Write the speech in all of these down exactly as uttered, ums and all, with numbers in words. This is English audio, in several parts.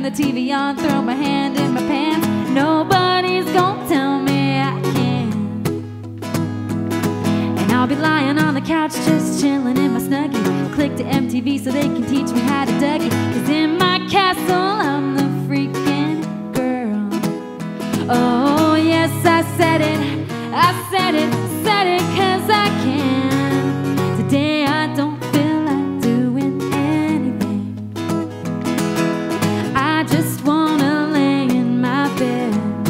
the T V on, throw my hand in my pants. Nobody's gonna tell me I can't. And I'll be lying on the couch just chilling in my Snuggie. Click to M T V so they can teach me how to Dougie. Cause in my castle I'm the freaking girl. Oh yes, I said it, I said it, said it cause I can. Today I don't feel like doing anything. I just wanna lay in my bed.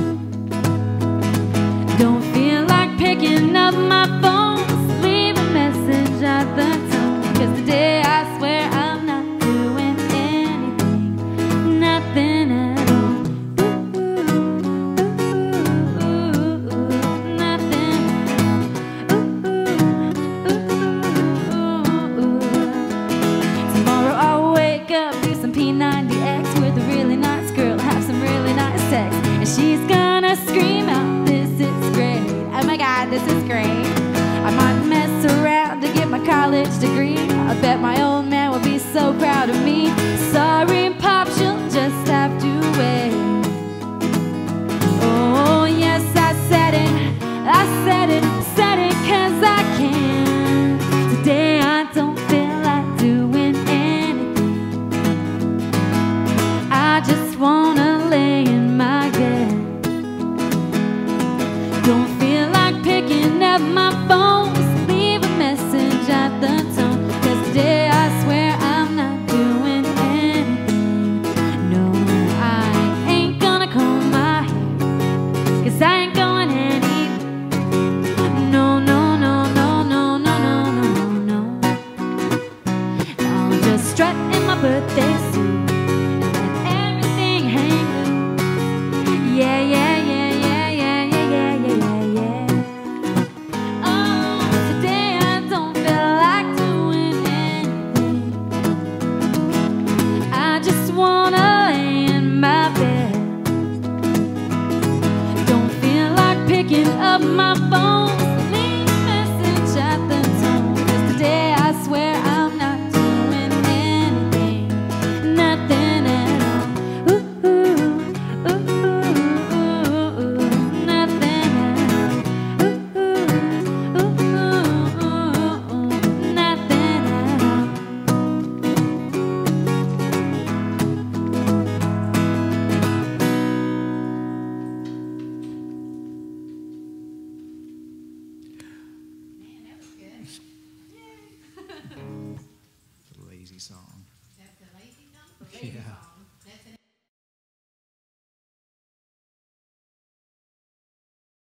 Don't feel like picking up my phone, leave a message at the tone. Cause today I swear I'm not doing anything, nothing at all. P ninety X with a really nice girl, have some really nice sex, and she's gonna scream out, this is great. Oh my god, this is great. I might mess around to get my college degree. I bet my old man will be so proud of me. Sorry, Pop, she'll just have to wait. Oh yes, I said it, I said it, said it cause I can. Today I don't feel like doing anything. I just wanna lay in my bed. Don't feel like picking up my phone, just leave a message at the tone. Cause today I swear I'm not doing anything. No, I ain't gonna comb my hair, cause I ain't going anywhere. No, no, no, no, no, no, no, no, no. I'll just strut in my birthday suit. Yeah, yeah, yeah, yeah, yeah, yeah, yeah, yeah, yeah. Oh, today I don't feel like doing anything. I just wanna lay in my bed. Don't feel like picking up my phone, leave a message at the tone. Cause today I swear I'm not doing anything, nothing at all. Ooh, ooh, ooh. Lazy song. That's the lazy song? Yeah.